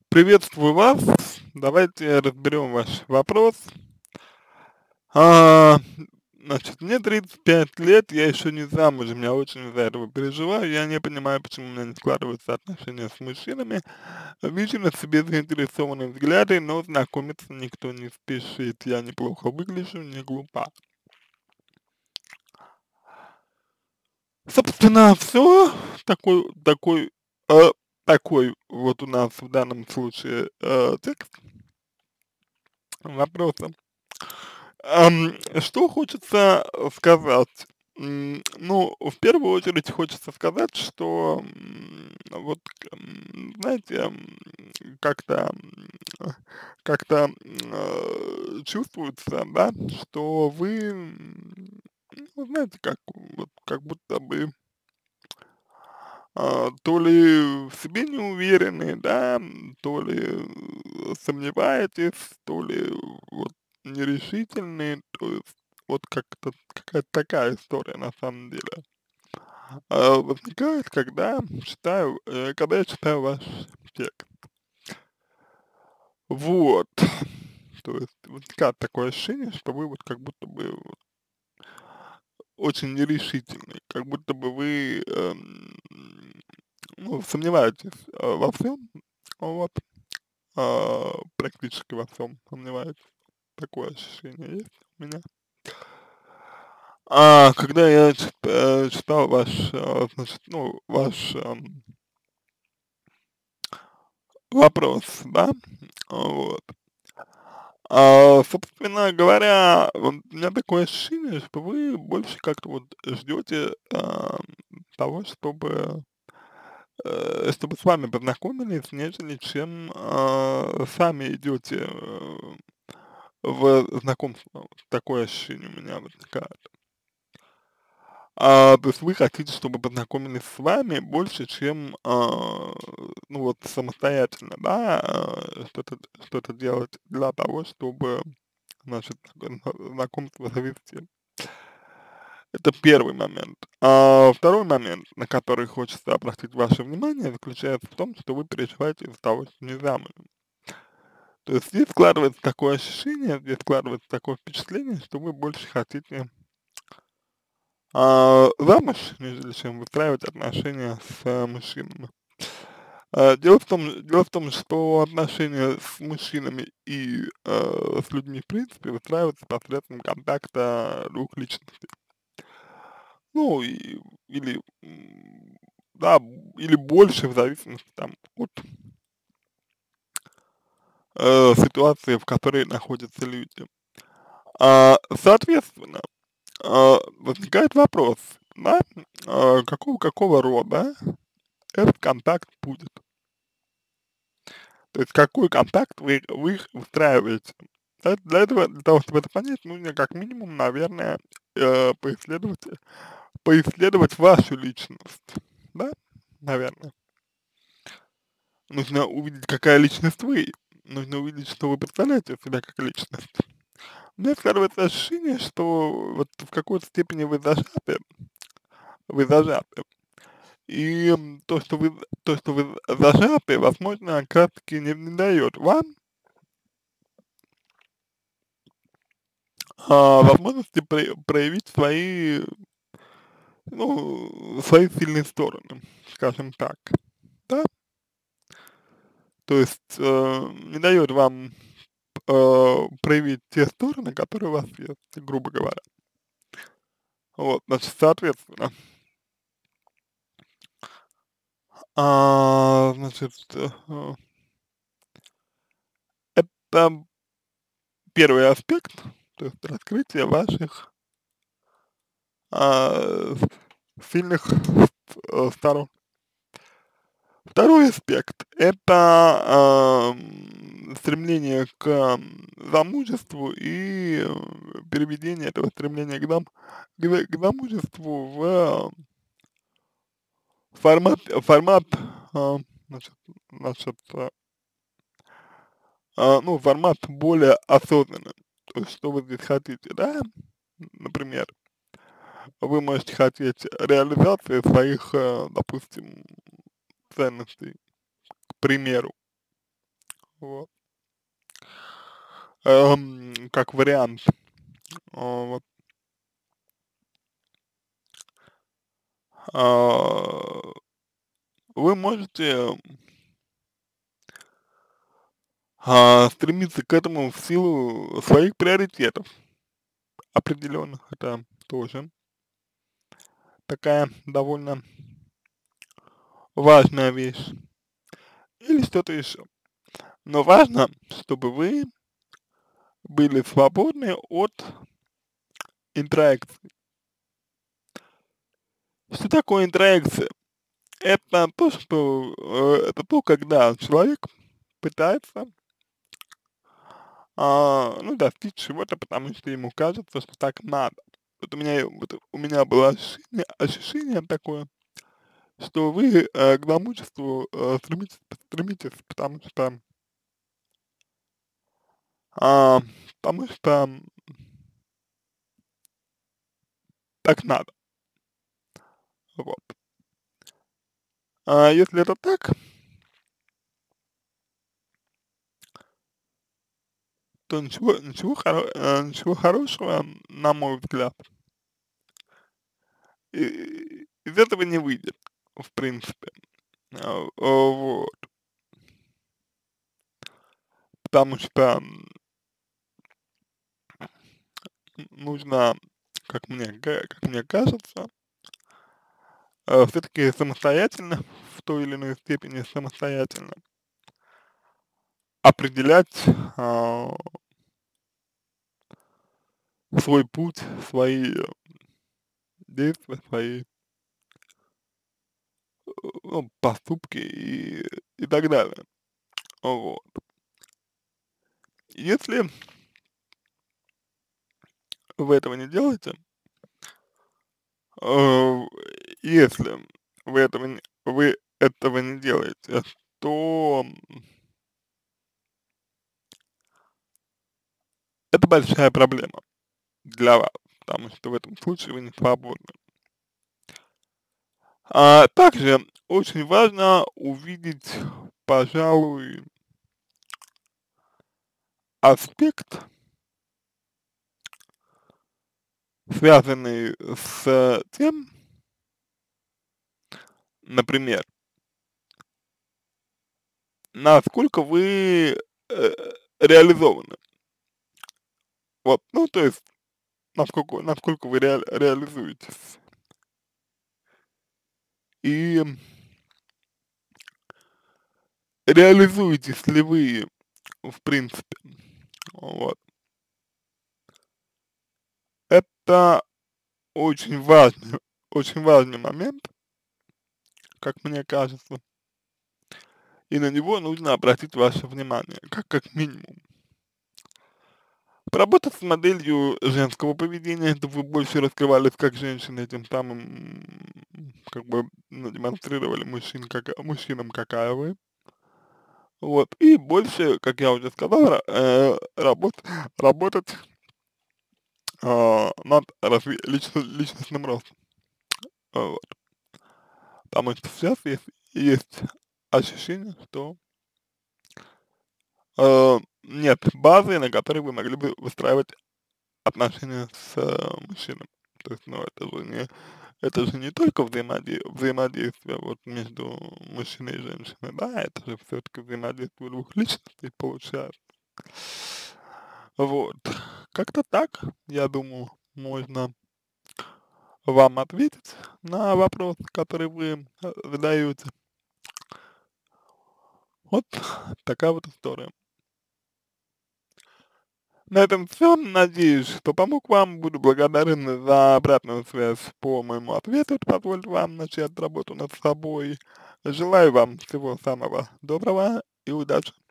Приветствую вас. Давайте разберем ваш вопрос. А, значит, мне 35 лет, я еще не замужем, я очень из-за этого переживаю. Я не понимаю, почему у меня не складываются отношения с мужчинами. Вижу на себе заинтересованные взгляды, но знакомиться никто не спешит. Я неплохо выгляжу, не глупа. Собственно, все. Такой, э, такой вот у нас в данном случае текст вопроса. Что хочется сказать? Ну, в первую очередь хочется сказать, что, вот, знаете, как-то, как-то чувствуется, да, что вы, ну, знаете, как, вот, как будто бы то ли в себе не уверены, да, то ли сомневаетесь, то ли вот нерешительны, то есть вот как-то какая-то такая история на самом деле возникает, когда я читаю ваш текст. Вот, то есть возникает такое ощущение, что вы вот как будто бы вот очень нерешительны, как будто бы вы ну, сомневаетесь во всем, вот, практически во всем сомневаюсь. Такое ощущение есть у меня. Когда я читал ваш, значит, ну, ваш вопрос, да, вот. Собственно говоря, вот у меня такое ощущение, что вы больше как-то вот ждете того, чтобы с вами познакомились, нежели чем сами идете в знакомство. Вот такое ощущение у меня возникает. То есть вы хотите, чтобы познакомились с вами больше, чем, ну вот самостоятельно, да, что-то делать для того, чтобы, значит, знакомство завести. Это первый момент. Второй момент, на который хочется обратить ваше внимание, заключается в том, что вы переживаете из-за того, что не замужем. То есть здесь складывается такое ощущение, здесь складывается такое впечатление, что вы больше хотите замуж, нежели чем выстраивать отношения с мужчинами. Дело в том, что отношения с мужчинами и с людьми в принципе выстраиваются посредством контакта двух личностей. Ну, или, да, или больше в зависимости там от ситуации, в которой находятся люди. Соответственно, возникает вопрос, да, какого рода этот контакт будет. То есть какой контакт вы выстраиваете. Для того, чтобы это понять, нужно как минимум, наверное, поисследовать вашу личность, да, наверное. Нужно увидеть, какая личность вы, нужно увидеть, что вы представляете из себя как личность. У меня складывается ощущение, что вот в какой-то степени вы зажаты. И то, что вы зажаты, возможно, как раз таки не дает вам возможности проявить свои сильные стороны, скажем так, да. То есть не дает вам проявить те стороны, которые у вас есть, грубо говоря. Вот, значит, соответственно, значит, это первый аспект, то есть раскрытие ваших а, сильных сторон. Второй аспект — это стремление к замужеству и переведение этого стремления к замужеству в формат, а, значит, значит, ну, формат более осознанный. То есть, что вы здесь хотите, да? Например, вы можете хотеть реализации своих, допустим, ценностей, к примеру. вот, как вариант, вот, а, вы можете стремиться к этому в силу своих приоритетов определенных, это тоже такая довольно важная вещь, или что-то еще. Но важно, чтобы вы были свободны от интроекции. Что такое интроекция? Это то, что, это то, когда человек пытается, ну, достичь чего-то, потому что ему кажется, что так надо. Вот у меня было ощущение такое, что вы к замужеству стремитесь, а, потому что так надо. Вот. А если это так, то ничего хорошего, на мой взгляд, из этого не выйдет, в принципе. Вот. Потому что нужно, как мне кажется, все-таки самостоятельно, в той или иной степени самостоятельно определять свой путь, свои действия, свои ну, поступки и так далее. Вот. Если вы этого не делаете, э, если вы этого не делаете, то это большая проблема для вас, потому что в этом случае вы не свободны. А также очень важно увидеть, пожалуй, аспект, связанный с тем, например, насколько вы реализованы. Вот, ну, то есть, насколько вы реализуетесь. И реализуетесь ли вы, в принципе, вот. Это очень важный момент, как мне кажется, и на него нужно обратить ваше внимание, как минимум. Поработать с моделью женского поведения, чтобы вы больше раскрывались как женщина, и тем самым, как бы, ну, демонстрировали мужчинам, какая вы. Вот, и больше, как я уже сказал, работать над личностным ростом. Вот. Потому что сейчас есть ощущение, что нет базы, на которой вы могли бы выстраивать отношения с мужчиной. То есть, ну, это же не только взаимодействие вот между мужчиной и женщиной, да, это же все-таки взаимодействие двух личностей получается. Вот. Как-то так, я думаю, можно вам ответить на вопрос, который вы задаете. Вот такая вот история. На этом все. Надеюсь, что помог вам. Буду благодарен за обратную связь по моему ответу. Это позволит вам начать работу над собой. Желаю вам всего самого доброго и удачи.